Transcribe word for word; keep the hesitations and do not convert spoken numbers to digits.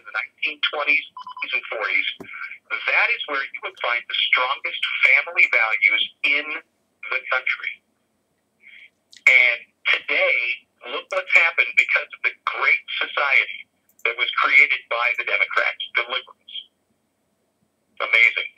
the nineteen twenties and forties, that is where you would find the strongest family values in the country. And today, look what's happened because of the great society that was created by the Democrats, the liberals. Amazing.